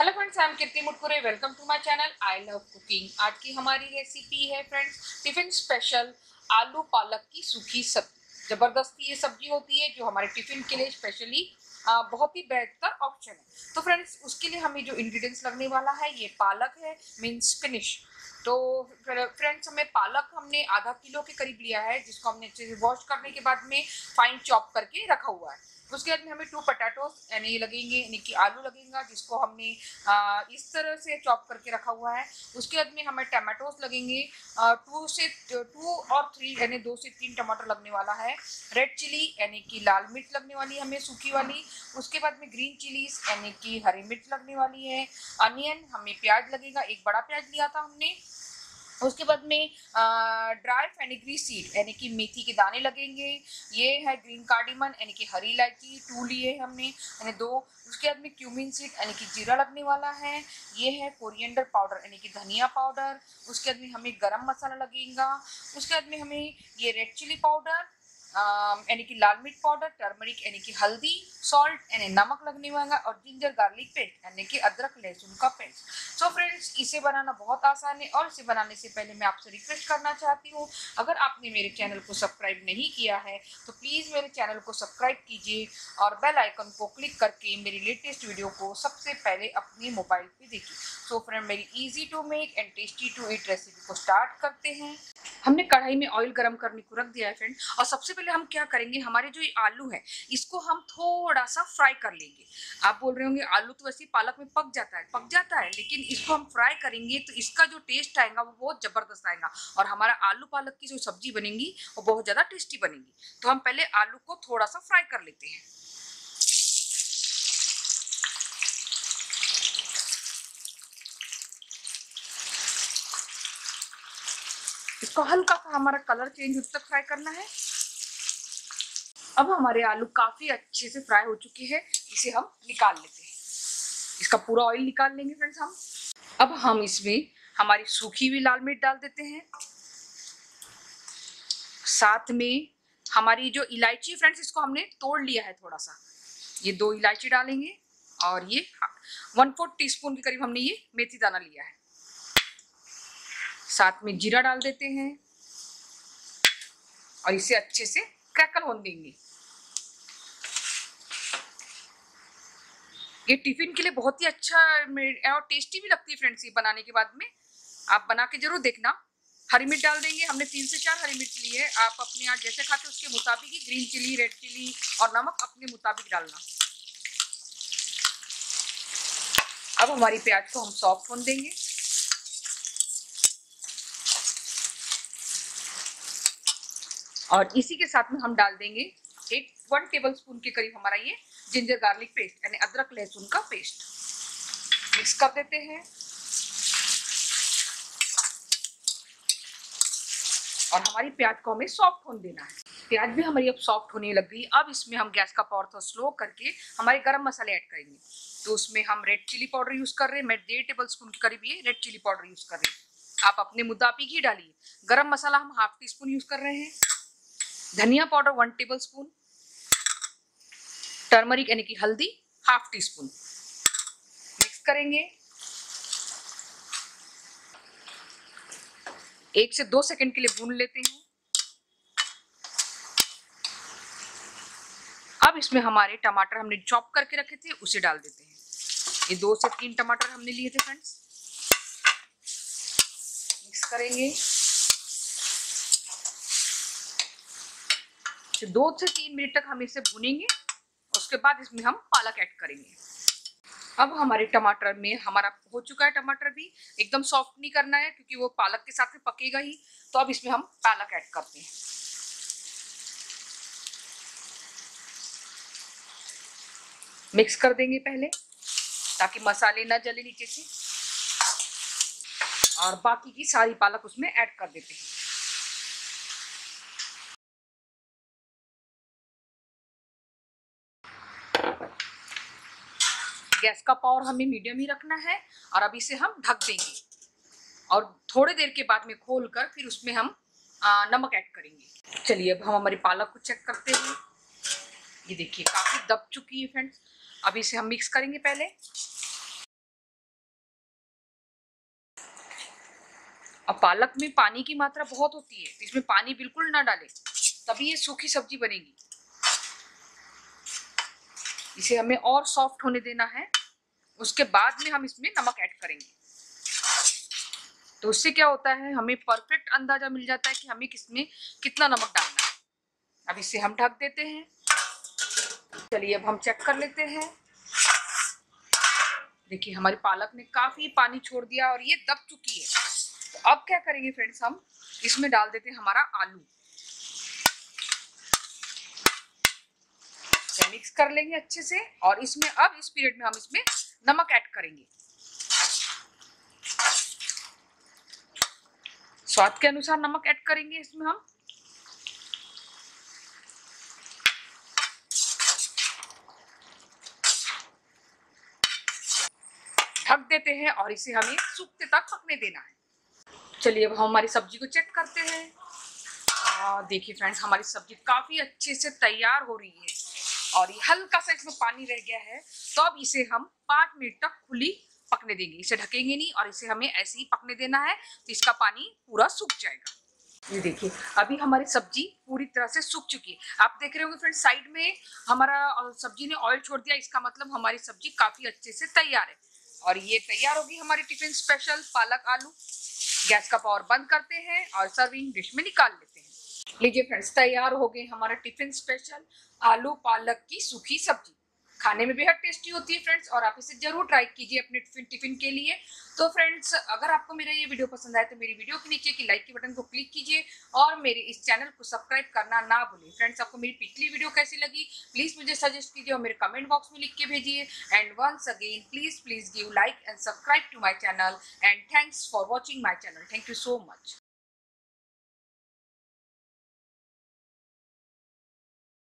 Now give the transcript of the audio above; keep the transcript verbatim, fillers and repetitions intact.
Hello friends, I am Kirti Mutkure. Welcome to my channel I love cooking. आज की हमारी recipe है फ्रेंड्स टिफिन स्पेशल आलू पालक की सूखी सब्जी। जबरदस्ती ये सब्जी होती है जो हमारे टिफिन के लिए स्पेशली बहुत ही बेहतर ऑप्शन है। तो फ्रेंड्स उसके लिए हमें जो इंग्रेडिएंट्स लगने वाला है ये पालक है, मीन्स स्पिनिश। तो फ्रेंड्स हमें पालक हमने आधा किलो के करीब लिया है, जिसको हमने अच्छे से वॉश करने के बाद में फाइन चॉप करके रखा हुआ है। उसके बाद में हमें टू पोटैटोस यानी लगेंगे, यानी कि आलू लगेगा, जिसको हमने आ, इस तरह से चॉप करके रखा हुआ है। उसके बाद में हमें टमाटोस लगेंगे, आ, टू से टू और थ्री यानी दो से तीन टमाटर लगने वाला है। रेड चिली यानी कि लाल मिर्च लगने वाली है हमें सूखी वाली। उसके बाद में ग्रीन चिलीज यानी कि हरी मिर्च लगने वाली है। अनियन हमें प्याज लगेगा, एक बड़ा प्याज लिया था हमने। उसके बाद में ड्राई फेनिग्री सीड यानी कि मेथी के दाने लगेंगे। ये है ग्रीन कार्डिमन यानी कि हरी इलायची, टू लिए हमने यानी दो। उसके बाद में क्यूमिन सीड यानी कि जीरा लगने वाला है। ये है कोरिएंडर पाउडर यानी कि धनिया पाउडर। उसके बाद में हमें गरम मसाला लगेगा। उसके बाद में हमें ये रेड चिली पाउडर यानी कि लाल मिर्च पाउडर, टर्मरिक यानी कि हल्दी, सॉल्ट यानी नमक लगने वाला, और जिंजर गार्लिक पेस्ट यानी कि अदरक लहसुन का पेस्ट। सो फ्रेंड्स इसे बनाना बहुत आसान है, और इसे बनाने से पहले मैं आपसे रिक्वेस्ट करना चाहती हूँ, अगर आपने मेरे चैनल को सब्सक्राइब नहीं किया है तो प्लीज़ मेरे चैनल को सब्सक्राइब कीजिए और बेल आइकन को क्लिक करके मेरी लेटेस्ट वीडियो को सबसे पहले अपने मोबाइल पे देखिए। सो फ्रेंड मेरी easy to make and tasty to eat recipe को स्टार्ट करते हैं। हमने कढ़ाई में ऑयल गरम करने को रख दिया है फ्रेंड, और सबसे पहले हम क्या करेंगे, हमारे जो ये आलू है इसको हम थोड़ा सा फ्राई कर लेंगे। आप बोल रहे होंगे आलू तो वैसे पालक में पक जाता है, पक जाता है, लेकिन इसको हम फ्राई करेंगे तो इसका जो टेस्ट आएगा वो बहुत जबरदस्त आएगा, और हमारा आलू पालक की जो सब्जी बनेगी वो बहुत ज्यादा टेस्टी बनेगी। तो हम पहले आलू को थोड़ा सा फ्राई कर लेते हैं। इसको हल्का सा हमारा कलर चेंज होने तक फ्राई करना है। अब हमारे आलू काफी अच्छे से फ्राई हो चुके हैं, इसे हम निकाल लेते हैं। इसका पूरा ऑयल निकाल लेंगे फ्रेंड्स हम। अब हम इसमें हमारी सूखी हुई लाल मिर्च डाल देते हैं, साथ में हमारी जो इलायची फ्रेंड्स इसको हमने तोड़ लिया है थोड़ा सा, ये दो इलायची डालेंगे, और ये वन फोर्थ टी स्पून के करीब हमने ये मेथी दाना लिया है। साथ में जीरा डाल देते हैं और इसे अच्छे से क्रैकल होने देंगे। ये टिफिन के लिए बहुत ही अच्छा और टेस्टी भी लगती है फ्रेंड्स। ये बनाने के बाद में आप बना के जरूर देखना। हरी मिर्च डाल देंगे, हमने तीन से चार हरी मिर्च ली है, आप अपने यहाँ जैसे खाते उसके मुताबिक ही ग्रीन चिली, रेड चिली और नमक अपने मुताबिक डालना। अब हमारी प्याज को हम सॉफ्ट होने देंगे, और इसी के साथ में हम डाल देंगे एक वन टेबल स्पून के करीब हमारा ये जिंजर गार्लिक पेस्ट यानी अदरक लहसुन का पेस्ट। मिक्स कर देते हैं, और हमारी प्याज को हमें सॉफ्ट होने देना है। प्याज भी हमारी अब सॉफ्ट होने लग गई। अब इसमें हम गैस का पावर थोड़ा स्लो करके हमारे गरम मसाले ऐड करेंगे। तो उसमें हम रेड चिली पाउडर यूज कर रहे हैं, मैं डेढ़ टेबल स्पून के करीब ये रेड चिली पाउडर यूज कर रहे हैं, आप अपने मुताबिक ही डालिए। गरम मसाला हम हाफ टी स्पून यूज कर रहे हैं। धनिया powder one tablespoon, turmeric यानी कि हल्दी हाफ टी स्पून। मिक्स करेंगे, एक से दो सेकंड के लिए भून लेते हैं। अब इसमें हमारे टमाटर हमने चॉप करके रखे थे उसे डाल देते हैं। ये दो से तीन टमाटर हमने लिए थे फ्रेंड्स। मिक्स करेंगे, दो से तीन मिनट तक हम इसे भूनेंगे। उसके बाद इसमें हम पालक ऐड करेंगे। अब हमारे टमाटर में हमारा हो चुका है, टमाटर भी एकदम सॉफ्ट नहीं करना है क्योंकि वो पालक के साथ में पकेगा ही। तो अब इसमें हम पालक ऐड करते हैं। मिक्स कर देंगे पहले ताकि मसाले ना जले नीचे से, और बाकी की सारी पालक उसमें ऐड कर देते हैं। गैस का पावर हमें मीडियम ही रखना है, और अब इसे हम ढक देंगे, और थोड़ी देर के बाद में खोलकर फिर उसमें हम आ, नमक ऐड करेंगे। चलिए अब हम हमारी पालक को चेक करते हैं। ये देखिए काफी दब चुकी है फ्रेंड्स। अब इसे हम मिक्स करेंगे पहले। अब पालक में पानी की मात्रा बहुत होती है, तो इसमें पानी बिल्कुल ना डालें, तभी ये सूखी सब्जी बनेगी। इसे हमें और सॉफ्ट होने देना है, उसके बाद में हम इसमें नमक ऐड करेंगे। तो उससे क्या होता है, हमें परफेक्ट अंदाजा मिल जाता है कि हमें किसमें कितना नमक डालना है। अब इसे हम ढक देते हैं। चलिए अब हम चेक कर लेते हैं। देखिए हमारी पालक ने काफी पानी छोड़ दिया और ये दब चुकी है। तो अब क्या करेंगे फ्रेंड्स, हम इसमें डाल देते हैं हमारा आलू। मिक्स कर लेंगे अच्छे से, और इसमें अब इस पीरियड में हम इसमें नमक ऐड करेंगे। स्वाद के अनुसार नमक ऐड करेंगे इसमें हम। ढक देते हैं और इसे हमें सूखते तक पकने देना है। चलिए अब हम हमारी सब्जी को चेक करते हैं। देखिए फ्रेंड्स, हमारी सब्जी काफी अच्छे से तैयार हो रही है और ये हल्का सा इसमें पानी रह गया है। तो अब इसे हम पाँच मिनट तक खुली पकने देंगे, इसे ढकेंगे नहीं और इसे हमें ऐसे ही पकने देना है, तो इसका पानी पूरा सूख जाएगा। ये देखिए अभी हमारी सब्जी पूरी तरह से सूख चुकी है। आप देख रहे होंगे फ्रेंड्स, साइड में हमारा सब्जी ने ऑयल छोड़ दिया, इसका मतलब हमारी सब्जी काफी अच्छे से तैयार है। और ये तैयार होगी हमारी टिफिन स्पेशल पालक आलू। गैस का पावर बंद करते हैं और सर्विंग डिश में निकाल लेते हैं। लीजिए फ्रेंड्स, तैयार हो गए हमारा टिफिन स्पेशल आलू पालक की सूखी सब्जी। खाने में बेहद टेस्टी होती है फ्रेंड्स, और आप इसे जरूर ट्राई कीजिए अपने टिफिन टिफिन के लिए। तो फ्रेंड्स, अगर आपको मेरा ये वीडियो पसंद आए तो मेरी वीडियो के नीचे की लाइक के बटन को क्लिक कीजिए और मेरे इस चैनल को सब्सक्राइब करना ना भूलिए। फ्रेंड्स, आपको मेरी पिछली वीडियो कैसी लगी प्लीज मुझे सजेस्ट कीजिए और मेरे कमेंट बॉक्स में लिख के भेजिए। And once again please please give like and subscribe to my channel, and thanks for watching my channel. Thank you so much.